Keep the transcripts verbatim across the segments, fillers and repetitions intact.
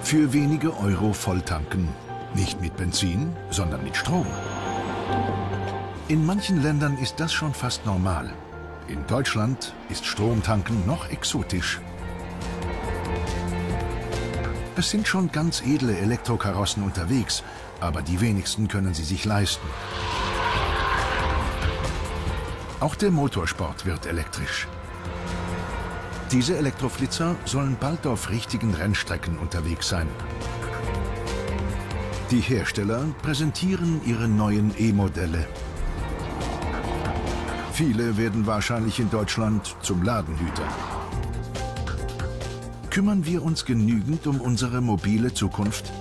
Für wenige Euro volltanken. Nicht mit Benzin, sondern mit Strom. In manchen Ländern ist das schon fast normal. In Deutschland ist Stromtanken noch exotisch. Es sind schon ganz edle Elektrokarossen unterwegs, aber die wenigsten können sie sich leisten. Auch der Motorsport wird elektrisch. Diese Elektroflitzer sollen bald auf richtigen Rennstrecken unterwegs sein. Die Hersteller präsentieren ihre neuen E-Modelle. Viele werden wahrscheinlich in Deutschland zum Ladenhüter. Kümmern wir uns genügend um unsere mobile Zukunft?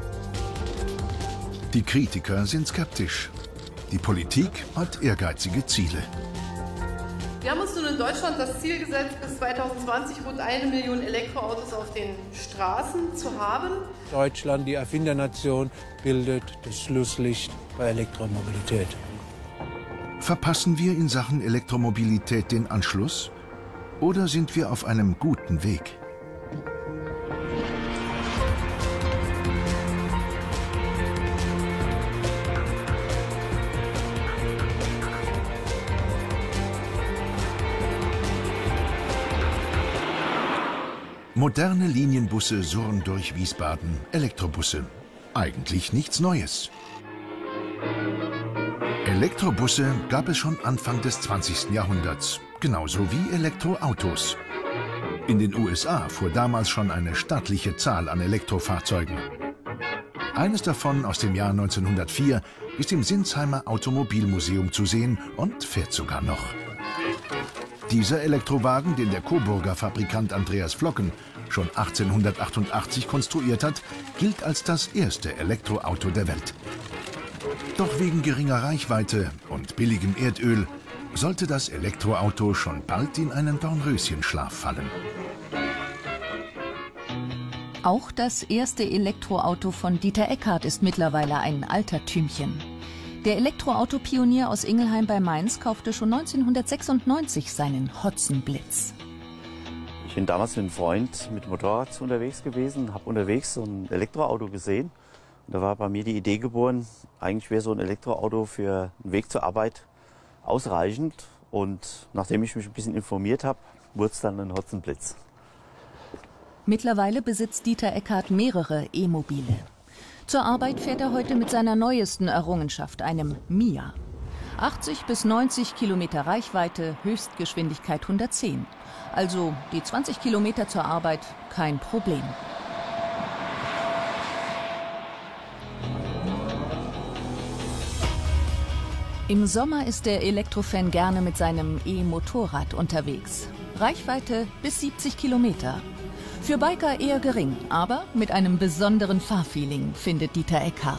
Die Kritiker sind skeptisch. Die Politik hat ehrgeizige Ziele. Wir haben uns nun in Deutschland das Ziel gesetzt, bis zweitausendzwanzig rund eine Million Elektroautos auf den Straßen zu haben. Deutschland, die Erfindernation, bildet das Schlusslicht bei Elektromobilität. Verpassen wir in Sachen Elektromobilität den Anschluss? Oder sind wir auf einem guten Weg? Moderne Linienbusse surren durch Wiesbaden. Elektrobusse. Eigentlich nichts Neues. Elektrobusse gab es schon Anfang des zwanzigsten Jahrhunderts, genauso wie Elektroautos. In den U S A fuhr damals schon eine stattliche Zahl an Elektrofahrzeugen. Eines davon aus dem Jahr neunzehnhundertvier ist im Sinsheimer Automobilmuseum zu sehen und fährt sogar noch. Dieser Elektrowagen, den der Coburger Fabrikant Andreas Flocken schon achtzehnhundertachtundachtzig konstruiert hat, gilt als das erste Elektroauto der Welt. Doch wegen geringer Reichweite und billigem Erdöl sollte das Elektroauto schon bald in einen Dornröschenschlaf fallen. Auch das erste Elektroauto von Dieter Eckart ist mittlerweile ein Altertümchen. Der Elektroautopionier aus Ingelheim bei Mainz kaufte schon neunzehnhundertsechsundneunzig seinen Hotzenblitz. Ich bin damals mit einem Freund mit Motorrad unterwegs gewesen, habe unterwegs so ein Elektroauto gesehen. Und da war bei mir die Idee geboren, eigentlich wäre so ein Elektroauto für den Weg zur Arbeit ausreichend. Und nachdem ich mich ein bisschen informiert habe, wurde es dann ein Hotzenblitz. Mittlerweile besitzt Dieter Eckart mehrere E-Mobile. Zur Arbeit fährt er heute mit seiner neuesten Errungenschaft, einem Mia. achtzig bis neunzig Kilometer Reichweite, Höchstgeschwindigkeit hundertzehn. Also die zwanzig Kilometer zur Arbeit kein Problem. Im Sommer ist der Elektrofan gerne mit seinem E-Motorrad unterwegs. Reichweite bis siebzig Kilometer. Für Biker eher gering, aber mit einem besonderen Fahrfeeling, findet Dieter Eckart.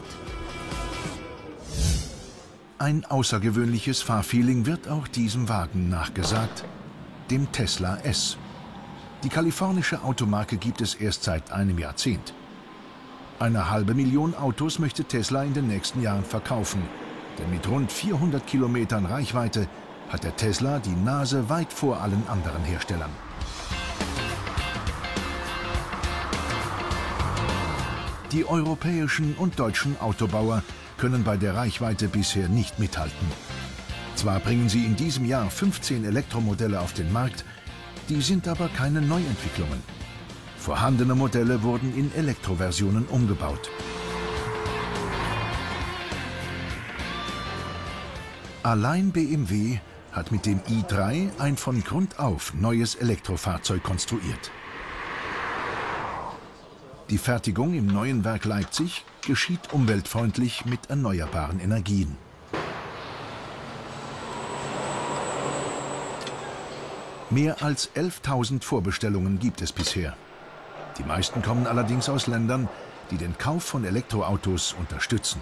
Ein außergewöhnliches Fahrfeeling wird auch diesem Wagen nachgesagt, dem Tesla S. Die kalifornische Automarke gibt es erst seit einem Jahrzehnt. Eine halbe Million Autos möchte Tesla in den nächsten Jahren verkaufen, denn mit rund vierhundert Kilometern Reichweite hat der Tesla die Nase weit vor allen anderen Herstellern. Die europäischen und deutschen Autobauer können bei der Reichweite bisher nicht mithalten. Zwar bringen sie in diesem Jahr fünfzehn Elektromodelle auf den Markt, die sind aber keine Neuentwicklungen. Vorhandene Modelle wurden in Elektroversionen umgebaut. Allein B M W hat mit dem i drei ein von Grund auf neues Elektrofahrzeug konstruiert. Die Fertigung im neuen Werk Leipzig geschieht umweltfreundlich mit erneuerbaren Energien. Mehr als elftausend Vorbestellungen gibt es bisher. Die meisten kommen allerdings aus Ländern, die den Kauf von Elektroautos unterstützen.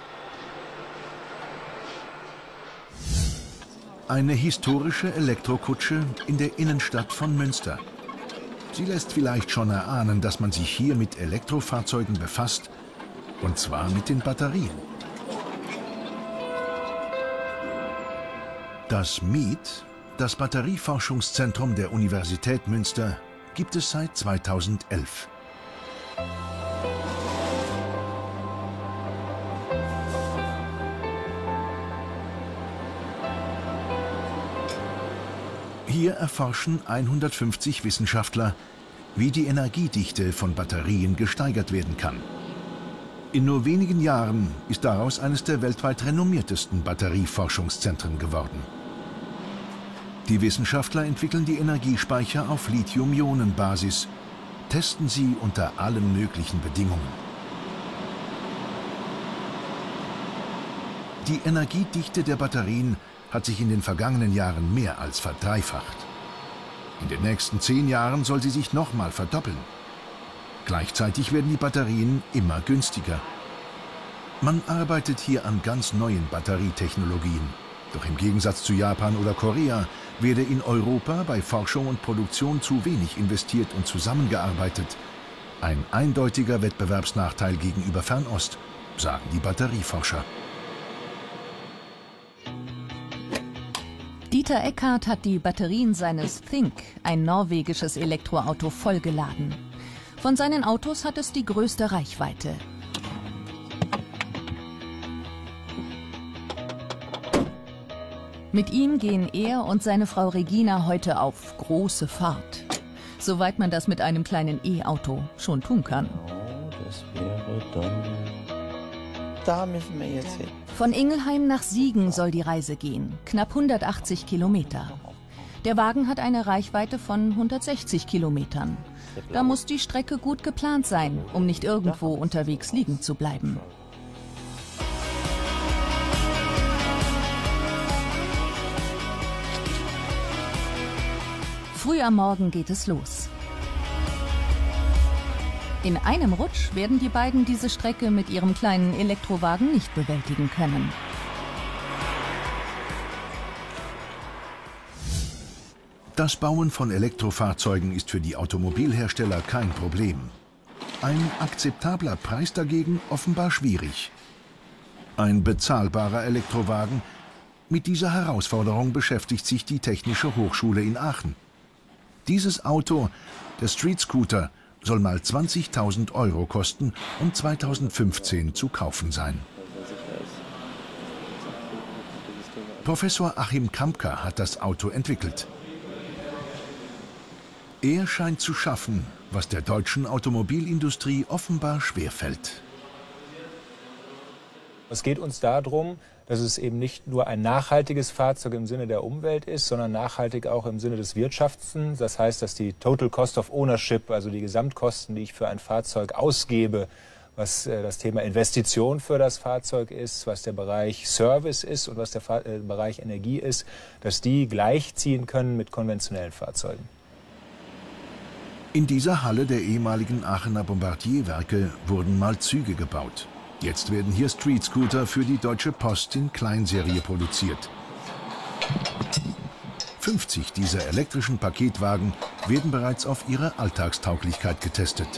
Eine historische Elektrokutsche in der Innenstadt von Münster. Sie lässt vielleicht schon erahnen, dass man sich hier mit Elektrofahrzeugen befasst, und zwar mit den Batterien. Das M I E T, das Batterieforschungszentrum der Universität Münster, gibt es seit zweitausendelf. Hier erforschen hundertfünfzig Wissenschaftler, wie die Energiedichte von Batterien gesteigert werden kann. In nur wenigen Jahren ist daraus eines der weltweit renommiertesten Batterieforschungszentren geworden. Die Wissenschaftler entwickeln die Energiespeicher auf Lithium-Ionen-Basis, testen sie unter allen möglichen Bedingungen. Die Energiedichte der Batterien hat sich in den vergangenen Jahren mehr als verdreifacht. In den nächsten zehn Jahren soll sie sich nochmal verdoppeln. Gleichzeitig werden die Batterien immer günstiger. Man arbeitet hier an ganz neuen Batterietechnologien. Doch im Gegensatz zu Japan oder Korea werde in Europa bei Forschung und Produktion zu wenig investiert und zusammengearbeitet. Ein eindeutiger Wettbewerbsnachteil gegenüber Fernost, sagen die Batterieforscher. Dieter Eckart hat die Batterien seines Think, ein norwegisches Elektroauto, vollgeladen. Von seinen Autos hat es die größte Reichweite. Mit ihm gehen er und seine Frau Regina heute auf große Fahrt. Soweit man das mit einem kleinen E-Auto schon tun kann. Das wäre dann... Da müssen wir jetzt hin. Von Ingelheim nach Siegen soll die Reise gehen, knapp hundertachtzig Kilometer. Der Wagen hat eine Reichweite von hundertsechzig Kilometern. Da muss die Strecke gut geplant sein, um nicht irgendwo unterwegs liegen zu bleiben. Früh am Morgen geht es los. In einem Rutsch werden die beiden diese Strecke mit ihrem kleinen Elektrowagen nicht bewältigen können. Das Bauen von Elektrofahrzeugen ist für die Automobilhersteller kein Problem. Ein akzeptabler Preis dagegen offenbar schwierig. Ein bezahlbarer Elektrowagen? Mit dieser Herausforderung beschäftigt sich die Technische Hochschule in Aachen. Dieses Auto, der Street Scooter, soll mal zwanzigtausend Euro kosten und zweitausendfünfzehn zu kaufen sein. Professor Achim Kampka hat das Auto entwickelt. Er scheint zu schaffen, was der deutschen Automobilindustrie offenbar schwerfällt. Es geht uns darum, dass es eben nicht nur ein nachhaltiges Fahrzeug im Sinne der Umwelt ist, sondern nachhaltig auch im Sinne des Wirtschaftens. Das heißt, dass die Total Cost of Ownership, also die Gesamtkosten, die ich für ein Fahrzeug ausgebe, was äh, das Thema Investition für das Fahrzeug ist, was der Bereich Service ist und was der Fa äh, Bereich Energie ist, dass die gleichziehen können mit konventionellen Fahrzeugen. In dieser Halle der ehemaligen Aachener Bombardierwerke wurden mal Züge gebaut. Jetzt werden hier Street Scooter für die Deutsche Post in Kleinserie produziert. fünfzig dieser elektrischen Paketwagen werden bereits auf ihre Alltagstauglichkeit getestet.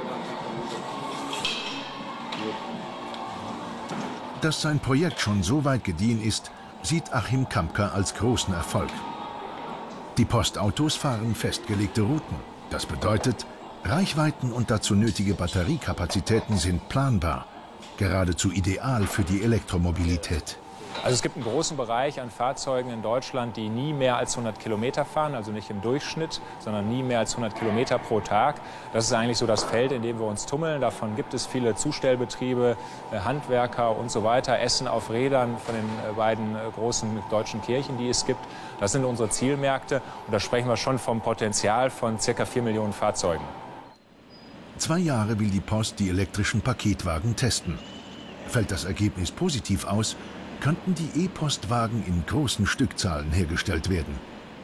Dass sein Projekt schon so weit gediehen ist, sieht Achim Kampka als großen Erfolg. Die Postautos fahren festgelegte Routen. Das bedeutet, Reichweiten und dazu nötige Batteriekapazitäten sind planbar. Geradezu ideal für die Elektromobilität. Also es gibt einen großen Bereich an Fahrzeugen in Deutschland, die nie mehr als hundert Kilometer fahren, also nicht im Durchschnitt, sondern nie mehr als hundert Kilometer pro Tag. Das ist eigentlich so das Feld, in dem wir uns tummeln. Davon gibt es viele Zustellbetriebe, Handwerker und so weiter, Essen auf Rädern von den beiden großen deutschen Kirchen, die es gibt. Das sind unsere Zielmärkte und da sprechen wir schon vom Potenzial von circa vier Millionen Fahrzeugen. Zwei Jahre will die Post die elektrischen Paketwagen testen. Fällt das Ergebnis positiv aus, könnten die E-Postwagen in großen Stückzahlen hergestellt werden.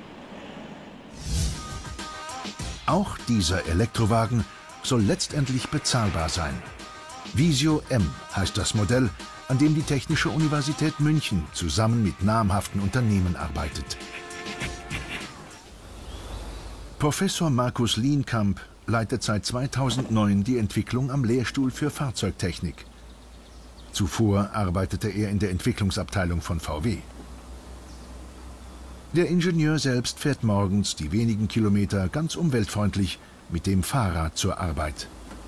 Auch dieser Elektrowagen soll letztendlich bezahlbar sein. Visio M heißt das Modell, an dem die Technische Universität München zusammen mit namhaften Unternehmen arbeitet. Professor Markus Lienkamp leitet seit zweitausendneun die Entwicklung am Lehrstuhl für Fahrzeugtechnik. Zuvor arbeitete er in der Entwicklungsabteilung von V W. Der Ingenieur selbst fährt morgens die wenigen Kilometer ganz umweltfreundlich mit dem Fahrrad zur Arbeit.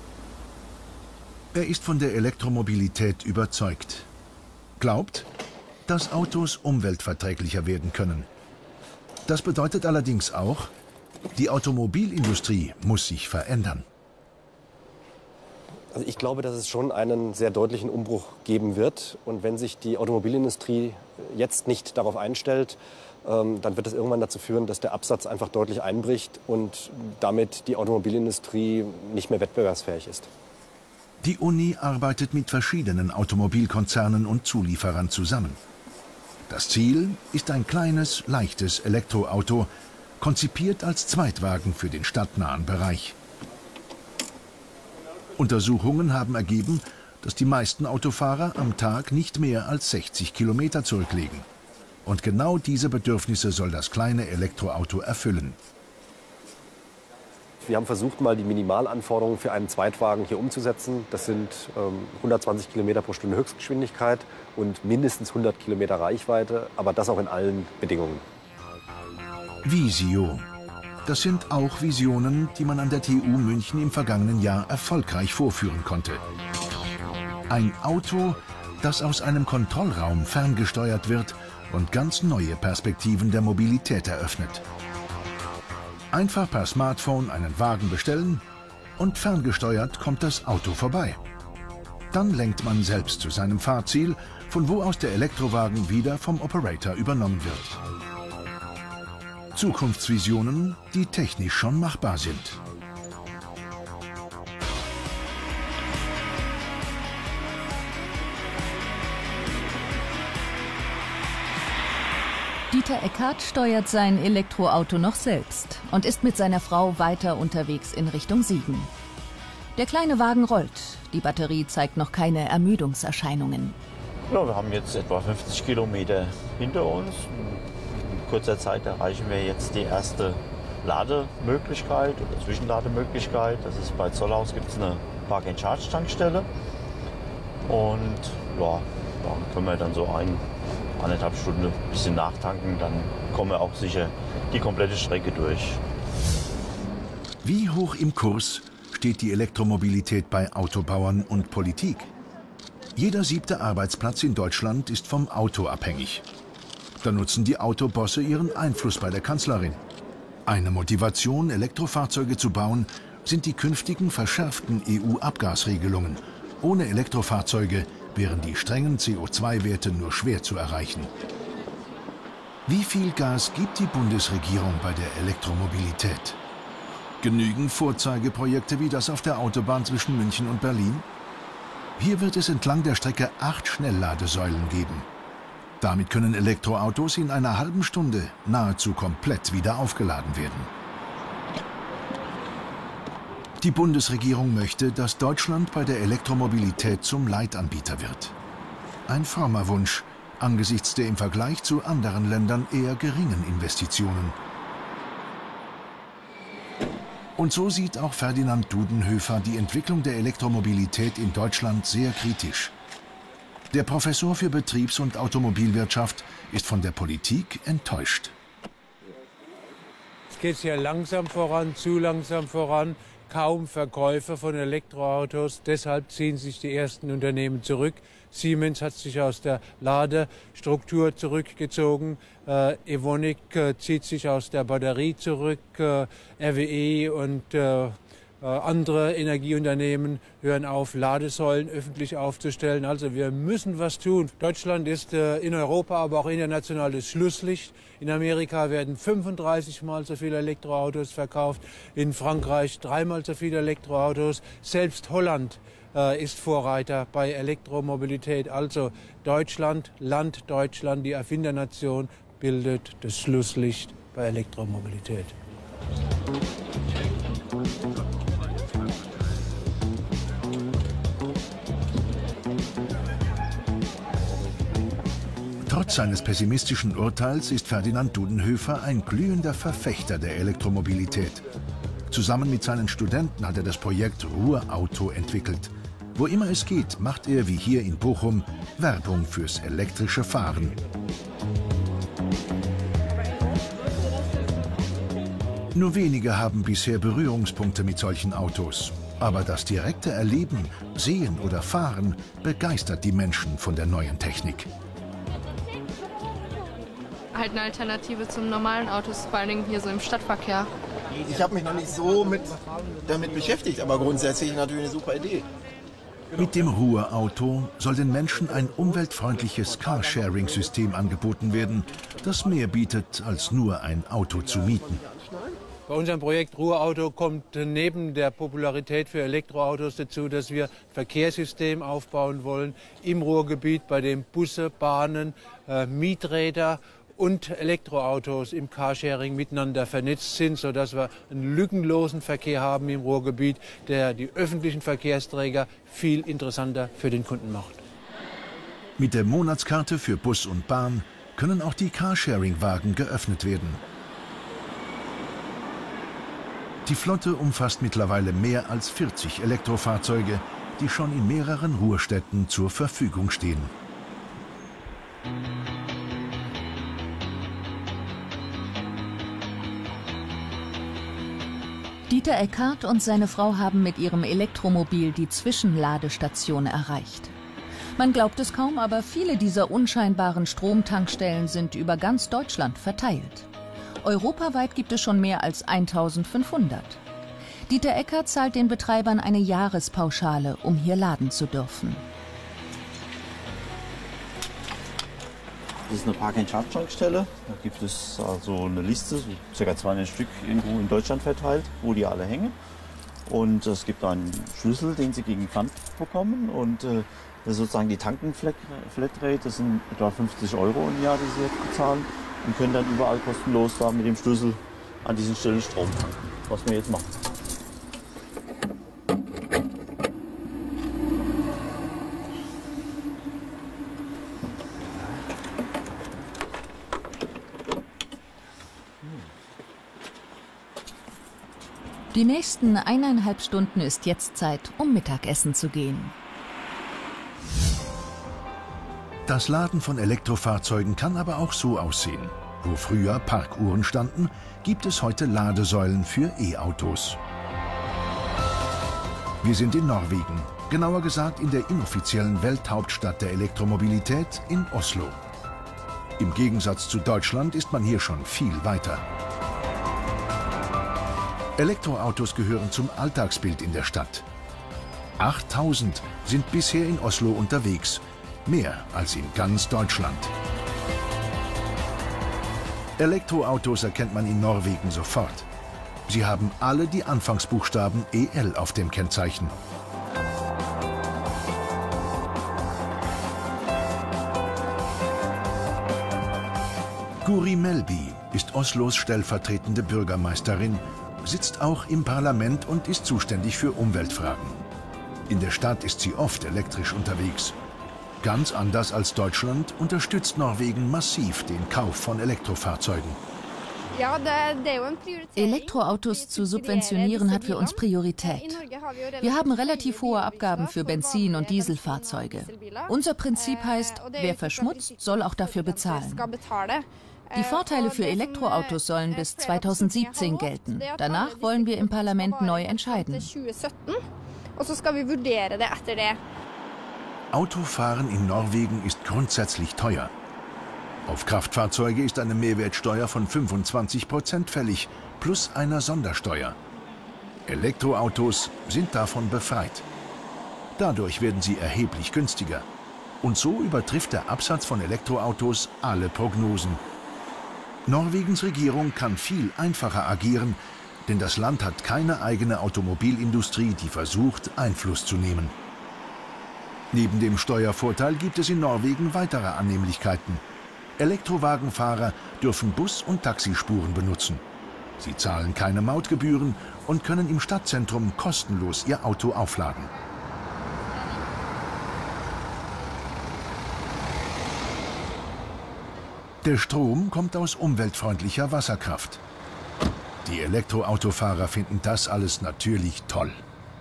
Er ist von der Elektromobilität überzeugt. Glaubt, dass Autos umweltverträglicher werden können. Das bedeutet allerdings auch, die Automobilindustrie muss sich verändern. Also ich glaube, dass es schon einen sehr deutlichen Umbruch geben wird. Und wenn sich die Automobilindustrie jetzt nicht darauf einstellt, ähm, dann wird es irgendwann dazu führen, dass der Absatz einfach deutlich einbricht und damit die Automobilindustrie nicht mehr wettbewerbsfähig ist. Die Uni arbeitet mit verschiedenen Automobilkonzernen und Zulieferern zusammen. Das Ziel ist ein kleines, leichtes Elektroauto, konzipiert als Zweitwagen für den stadtnahen Bereich. Untersuchungen haben ergeben, dass die meisten Autofahrer am Tag nicht mehr als sechzig Kilometer zurücklegen. Und genau diese Bedürfnisse soll das kleine Elektroauto erfüllen. Wir haben versucht, mal die Minimalanforderungen für einen Zweitwagen hier umzusetzen. Das sind ähm, hundertzwanzig Kilometer pro Stunde Höchstgeschwindigkeit und mindestens hundert Kilometer Reichweite, aber das auch in allen Bedingungen. Visio. Das sind auch Visionen, die man an der T U München im vergangenen Jahr erfolgreich vorführen konnte. Ein Auto, das aus einem Kontrollraum ferngesteuert wird und ganz neue Perspektiven der Mobilität eröffnet. Einfach per Smartphone einen Wagen bestellen und ferngesteuert kommt das Auto vorbei. Dann lenkt man selbst zu seinem Fahrziel, von wo aus der Elektrowagen wieder vom Operator übernommen wird. Zukunftsvisionen, die technisch schon machbar sind. Dieter Eckart steuert sein Elektroauto noch selbst und ist mit seiner Frau weiter unterwegs in Richtung Siegen. Der kleine Wagen rollt. Die Batterie zeigt noch keine Ermüdungserscheinungen. Ja, wir haben jetzt etwa fünfzig Kilometer hinter uns. In kurzer Zeit erreichen wir jetzt die erste Lademöglichkeit oder Zwischenlademöglichkeit. Das ist bei Zollhaus, gibt es eine Park-and-Charge-Tankstelle. Und ja, da können wir dann so ein eineinhalb Stunden ein bisschen nachtanken, dann kommen wir auch sicher die komplette Strecke durch. Wie hoch im Kurs steht die Elektromobilität bei Autobauern und Politik? Jeder siebte Arbeitsplatz in Deutschland ist vom Auto abhängig. Da nutzen die Autobosse ihren Einfluss bei der Kanzlerin. Eine Motivation, Elektrofahrzeuge zu bauen, sind die künftigen verschärften E U-Abgasregelungen. Ohne Elektrofahrzeuge wären die strengen C O zwei Werte nur schwer zu erreichen. Wie viel Gas gibt die Bundesregierung bei der Elektromobilität? Genügen Vorzeigeprojekte wie das auf der Autobahn zwischen München und Berlin? Hier wird es entlang der Strecke acht Schnellladesäulen geben. Damit können Elektroautos in einer halben Stunde nahezu komplett wieder aufgeladen werden. Die Bundesregierung möchte, dass Deutschland bei der Elektromobilität zum Leitanbieter wird. Ein frommer Wunsch angesichts der im Vergleich zu anderen Ländern eher geringen Investitionen. Und so sieht auch Ferdinand Dudenhöfer die Entwicklung der Elektromobilität in Deutschland sehr kritisch. Der Professor für Betriebs- und Automobilwirtschaft ist von der Politik enttäuscht. Es geht sehr langsam voran, zu langsam voran. Kaum Verkäufe von Elektroautos, deshalb ziehen sich die ersten Unternehmen zurück. Siemens hat sich aus der Ladestruktur zurückgezogen, äh, Evonik äh, zieht sich aus der Batterie zurück, äh, R W E und äh, äh, andere Energieunternehmen hören auf, Ladesäulen öffentlich aufzustellen. Also wir müssen was tun. Deutschland ist äh, in Europa, aber auch international das Schlusslicht. In Amerika werden fünfunddreißig Mal so viele Elektroautos verkauft, in Frankreich dreimal so viele Elektroautos. Selbst Holland äh, ist Vorreiter bei Elektromobilität. Also Deutschland, Land Deutschland, die Erfindernation, bildet das Schlusslicht bei Elektromobilität. Trotz seines pessimistischen Urteils ist Ferdinand Dudenhöfer ein glühender Verfechter der Elektromobilität. Zusammen mit seinen Studenten hat er das Projekt Ruhrauto entwickelt. Wo immer es geht, macht er, wie hier in Bochum, Werbung fürs elektrische Fahren. Nur wenige haben bisher Berührungspunkte mit solchen Autos. Aber das direkte Erleben, Sehen oder Fahren begeistert die Menschen von der neuen Technik. halt eine Alternative zum normalen Autos, vor allen Dingen hier so im Stadtverkehr. Ich habe mich noch nicht so mit, damit beschäftigt, aber grundsätzlich natürlich eine super Idee. Mit dem Ruhr-Auto soll den Menschen ein umweltfreundliches Carsharing-System angeboten werden, das mehr bietet, als nur ein Auto zu mieten. Bei unserem Projekt Ruhr-Auto kommt neben der Popularität für Elektroautos dazu, dass wir ein Verkehrssystem aufbauen wollen im Ruhrgebiet, bei dem Busse, Bahnen, äh, Mieträder und Elektroautos im Carsharing miteinander vernetzt sind, sodass wir einen lückenlosen Verkehr haben im Ruhrgebiet, der die öffentlichen Verkehrsträger viel interessanter für den Kunden macht. Mit der Monatskarte für Bus und Bahn können auch die Carsharing-Wagen geöffnet werden. Die Flotte umfasst mittlerweile mehr als vierzig Elektrofahrzeuge, die schon in mehreren Ruhrstädten zur Verfügung stehen. Dieter Eckart und seine Frau haben mit ihrem Elektromobil die Zwischenladestation erreicht. Man glaubt es kaum, aber viele dieser unscheinbaren Stromtankstellen sind über ganz Deutschland verteilt. Europaweit gibt es schon mehr als eintausendfünfhundert. Dieter Eckart zahlt den Betreibern eine Jahrespauschale, um hier laden zu dürfen. Das ist eine Park-and-Charge-Tankstelle. Da gibt es also eine Liste, so ca. zweihundert Stück irgendwo in Deutschland verteilt, wo die alle hängen. Und es gibt einen Schlüssel, den Sie gegen Pfand bekommen. Und äh, das ist sozusagen die Tanken-Flatrate. Das sind etwa fünfzig Euro im Jahr, die Sie jetzt bezahlen. Und können dann überall kostenlos da mit dem Schlüssel an diesen Stellen Strom tanken. Was wir jetzt machen. Die nächsten eineinhalb Stunden ist jetzt Zeit, um Mittagessen zu gehen. Das Laden von Elektrofahrzeugen kann aber auch so aussehen. Wo früher Parkuhren standen, gibt es heute Ladesäulen für E-Autos. Wir sind in Norwegen, genauer gesagt in der inoffiziellen Welthauptstadt der Elektromobilität in Oslo. Im Gegensatz zu Deutschland ist man hier schon viel weiter. Elektroautos gehören zum Alltagsbild in der Stadt. achttausend sind bisher in Oslo unterwegs. Mehr als in ganz Deutschland. Elektroautos erkennt man in Norwegen sofort. Sie haben alle die Anfangsbuchstaben E L auf dem Kennzeichen. Guri Melby ist Oslos stellvertretende Bürgermeisterin, sitzt auch im Parlament und ist zuständig für Umweltfragen. In der Stadt ist sie oft elektrisch unterwegs. Ganz anders als Deutschland unterstützt Norwegen massiv den Kauf von Elektrofahrzeugen. Elektroautos zu subventionieren hat für uns Priorität. Wir haben relativ hohe Abgaben für Benzin- und Dieselfahrzeuge. Unser Prinzip heißt, wer verschmutzt, soll auch dafür bezahlen. Die Vorteile für Elektroautos sollen bis zweitausendsiebzehn gelten. Danach wollen wir im Parlament neu entscheiden. Autofahren in Norwegen ist grundsätzlich teuer. Auf Kraftfahrzeuge ist eine Mehrwertsteuer von fünfundzwanzig Prozent fällig, plus einer Sondersteuer. Elektroautos sind davon befreit. Dadurch werden sie erheblich günstiger. Und so übertrifft der Absatz von Elektroautos alle Prognosen. Norwegens Regierung kann viel einfacher agieren, denn das Land hat keine eigene Automobilindustrie, die versucht, Einfluss zu nehmen. Neben dem Steuervorteil gibt es in Norwegen weitere Annehmlichkeiten. Elektrowagenfahrer dürfen Bus- und Taxispuren benutzen. Sie zahlen keine Mautgebühren und können im Stadtzentrum kostenlos ihr Auto aufladen. Der Strom kommt aus umweltfreundlicher Wasserkraft. Die Elektroautofahrer finden das alles natürlich toll.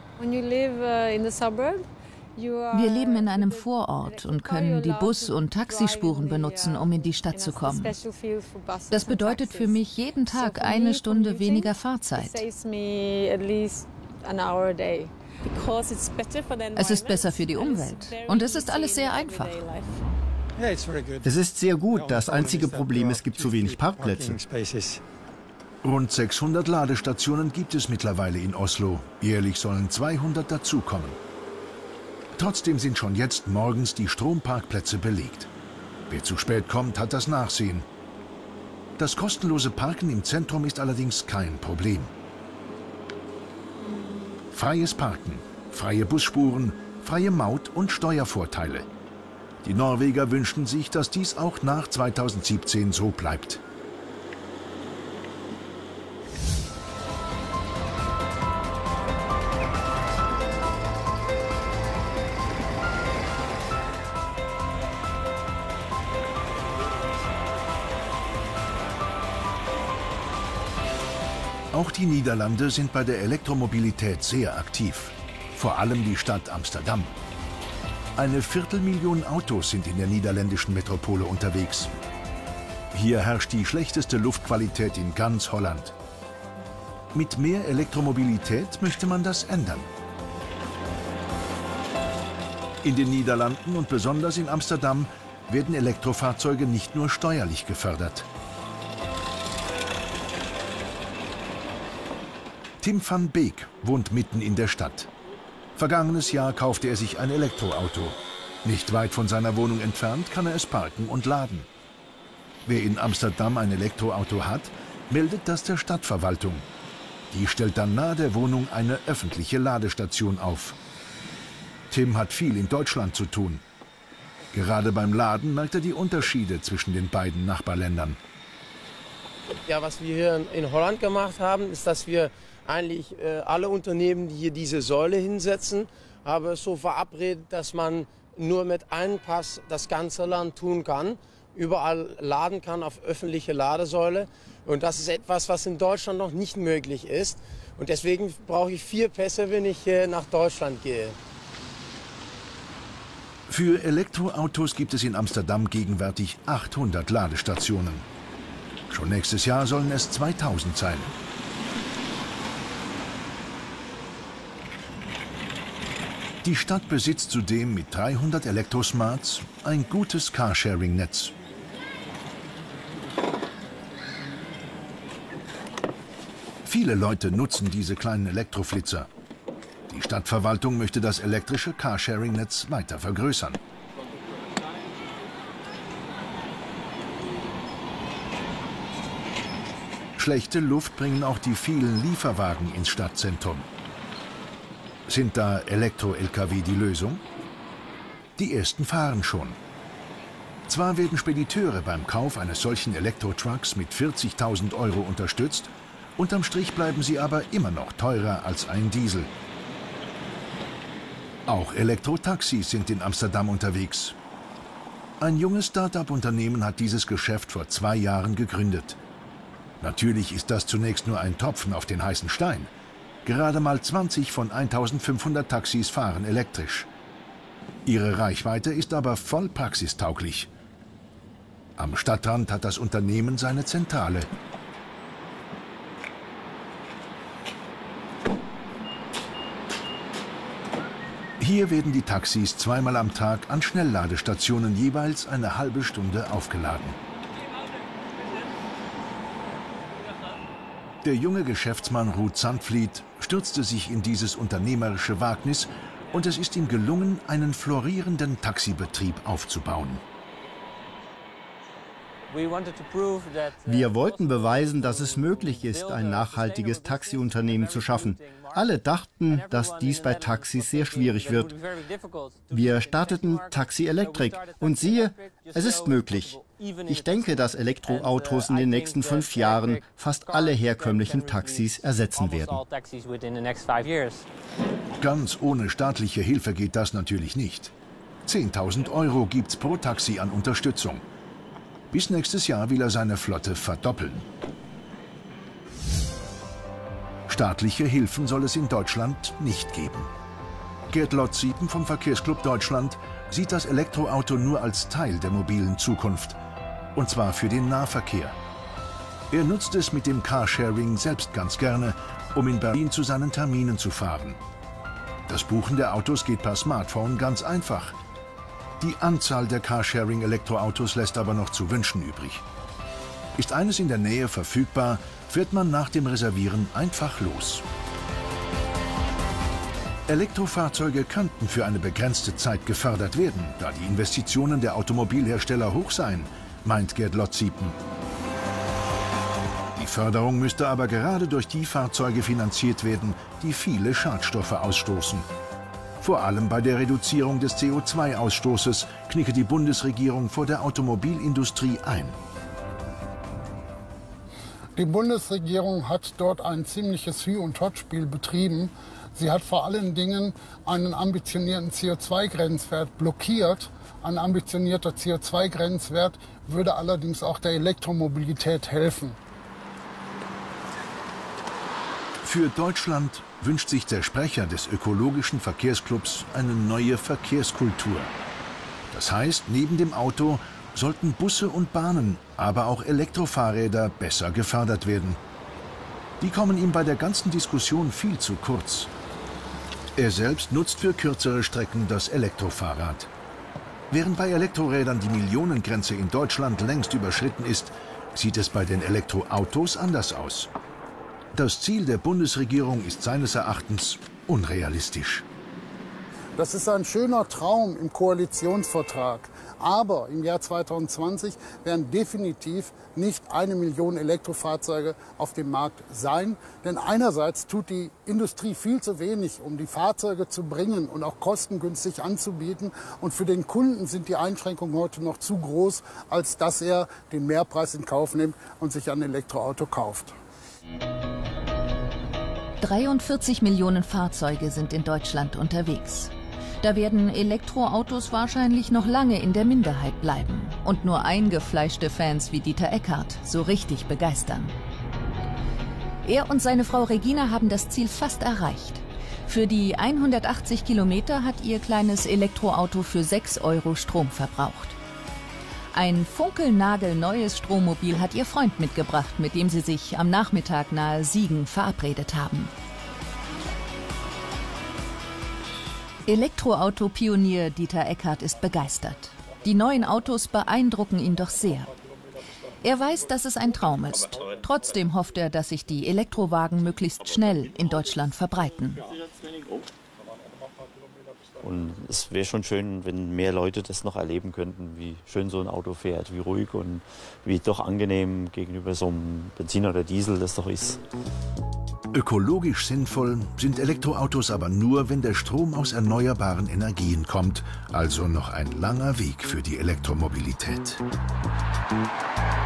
Wir leben in einem Vorort und können die Bus- und Taxispuren benutzen, um in die Stadt zu kommen. Das bedeutet für mich jeden Tag eine Stunde weniger Fahrzeit. Es ist besser für die Umwelt und es ist alles sehr einfach. Es ist sehr gut. Das einzige Problem, es gibt zu wenig Parkplätze. Rund sechshundert Ladestationen gibt es mittlerweile in Oslo. Jährlich sollen zweihundert dazukommen. Trotzdem sind schon jetzt morgens die Stromparkplätze belegt. Wer zu spät kommt, hat das Nachsehen. Das kostenlose Parken im Zentrum ist allerdings kein Problem. Freies Parken, freie Busspuren, freie Maut und Steuervorteile. Die Norweger wünschen sich, dass dies auch nach zweitausendsiebzehn so bleibt. Auch die Niederlande sind bei der Elektromobilität sehr aktiv. Vor allem die Stadt Amsterdam. Eine Viertelmillion Autos sind in der niederländischen Metropole unterwegs. Hier herrscht die schlechteste Luftqualität in ganz Holland. Mit mehr Elektromobilität möchte man das ändern. In den Niederlanden und besonders in Amsterdam werden Elektrofahrzeuge nicht nur steuerlich gefördert. Tim van Beek wohnt mitten in der Stadt. Vergangenes Jahr kaufte er sich ein Elektroauto. Nicht weit von seiner Wohnung entfernt kann er es parken und laden. Wer in Amsterdam ein Elektroauto hat, meldet das der Stadtverwaltung. Die stellt dann nahe der Wohnung eine öffentliche Ladestation auf. Tim hat viel in Deutschland zu tun. Gerade beim Laden merkt er die Unterschiede zwischen den beiden Nachbarländern. Ja, was wir hier in Holland gemacht haben, ist, dass wir eigentlich äh, alle Unternehmen, die hier diese Säule hinsetzen, haben es so verabredet, dass man nur mit einem Pass das ganze Land tun kann, überall laden kann auf öffentliche Ladesäule. Und das ist etwas, was in Deutschland noch nicht möglich ist. Und deswegen brauche ich vier Pässe, wenn ich äh, nach Deutschland gehe. Für Elektroautos gibt es in Amsterdam gegenwärtig achthundert Ladestationen. Schon nächstes Jahr sollen es zweitausend sein. Die Stadt besitzt zudem mit dreihundert Elektrosmarts ein gutes Carsharing-Netz. Viele Leute nutzen diese kleinen Elektroflitzer. Die Stadtverwaltung möchte das elektrische Carsharing-Netz weiter vergrößern. Schlechte Luft bringen auch die vielen Lieferwagen ins Stadtzentrum. Sind da Elektro-L K W die Lösung? Die ersten fahren schon. Zwar werden Spediteure beim Kauf eines solchen Elektro-Trucks mit vierzigtausend Euro unterstützt, unterm Strich bleiben sie aber immer noch teurer als ein Diesel. Auch Elektro-Taxis sind in Amsterdam unterwegs. Ein junges Start-up-Unternehmen hat dieses Geschäft vor zwei Jahren gegründet. Natürlich ist das zunächst nur ein Tropfen auf den heißen Stein. Gerade mal zwanzig von eintausendfünfhundert Taxis fahren elektrisch. Ihre Reichweite ist aber voll praxistauglich. Am Stadtrand hat das Unternehmen seine Zentrale. Hier werden die Taxis zweimal am Tag an Schnellladestationen jeweils eine halbe Stunde aufgeladen. Der junge Geschäftsmann Ruud Zandvliet stürzte sich in dieses unternehmerische Wagnis und es ist ihm gelungen, einen florierenden Taxibetrieb aufzubauen. Wir wollten beweisen, dass es möglich ist, ein nachhaltiges Taxiunternehmen zu schaffen. Alle dachten, dass dies bei Taxis sehr schwierig wird. Wir starteten Taxi Electric und siehe, es ist möglich. Ich denke, dass Elektroautos in den nächsten fünf Jahren fast alle herkömmlichen Taxis ersetzen werden. Ganz ohne staatliche Hilfe geht das natürlich nicht. zehntausend Euro gibt's pro Taxi an Unterstützung. Bis nächstes Jahr will er seine Flotte verdoppeln. Staatliche Hilfen soll es in Deutschland nicht geben. Gerd Lotziepen vom Verkehrsclub Deutschland sieht das Elektroauto nur als Teil der mobilen Zukunft. Und zwar für den Nahverkehr. Er nutzt es mit dem Carsharing selbst ganz gerne, um in Berlin zu seinen Terminen zu fahren. Das Buchen der Autos geht per Smartphone ganz einfach. Die Anzahl der Carsharing-Elektroautos lässt aber noch zu wünschen übrig. Ist eines in der Nähe verfügbar, fährt man nach dem Reservieren einfach los. Elektrofahrzeuge könnten für eine begrenzte Zeit gefördert werden, da die Investitionen der Automobilhersteller hoch seien, meint Gerd Lotziepen. Die Förderung müsste aber gerade durch die Fahrzeuge finanziert werden, die viele Schadstoffe ausstoßen. Vor allem bei der Reduzierung des C O zwei Ausstoßes knicke die Bundesregierung vor der Automobilindustrie ein. Die Bundesregierung hat dort ein ziemliches Hü- und Hott-Spiel betrieben. Sie hat vor allen Dingen einen ambitionierten C O zwei Grenzwert blockiert. Ein ambitionierter C O zwei Grenzwert würde allerdings auch der Elektromobilität helfen. Für Deutschland wünscht sich der Sprecher des ökologischen Verkehrsclubs eine neue Verkehrskultur. Das heißt, neben dem Auto sollten Busse und Bahnen, aber auch Elektrofahrräder besser gefördert werden. Die kommen ihm bei der ganzen Diskussion viel zu kurz. Er selbst nutzt für kürzere Strecken das Elektrofahrrad. Während bei Elektrorädern die Millionengrenze in Deutschland längst überschritten ist, sieht es bei den Elektroautos anders aus. Das Ziel der Bundesregierung ist seines Erachtens unrealistisch. Das ist ein schöner Traum im Koalitionsvertrag. Aber im Jahr zweitausendzwanzig werden definitiv nicht eine Million Elektrofahrzeuge auf dem Markt sein. Denn einerseits tut die Industrie viel zu wenig, um die Fahrzeuge zu bringen und auch kostengünstig anzubieten. Und für den Kunden sind die Einschränkungen heute noch zu groß, als dass er den Mehrpreis in Kauf nimmt und sich ein Elektroauto kauft. dreiundvierzig Millionen Fahrzeuge sind in Deutschland unterwegs. Da werden Elektroautos wahrscheinlich noch lange in der Minderheit bleiben und nur eingefleischte Fans wie Dieter Eckart so richtig begeistern. Er und seine Frau Regina haben das Ziel fast erreicht. Für die hundertachtzig Kilometer hat ihr kleines Elektroauto für sechs Euro Strom verbraucht. Ein funkelnagelneues Strommobil hat ihr Freund mitgebracht, mit dem sie sich am Nachmittag nahe Siegen verabredet haben. Elektroauto-Pionier Dieter Eckart ist begeistert. Die neuen Autos beeindrucken ihn doch sehr. Er weiß, dass es ein Traum ist. Trotzdem hofft er, dass sich die Elektrowagen möglichst schnell in Deutschland verbreiten. Und es wäre schon schön, wenn mehr Leute das noch erleben könnten, wie schön so ein Auto fährt, wie ruhig und wie doch angenehm gegenüber so einem Benziner oder Diesel das doch ist. Ökologisch sinnvoll sind Elektroautos aber nur, wenn der Strom aus erneuerbaren Energien kommt. Also noch ein langer Weg für die Elektromobilität.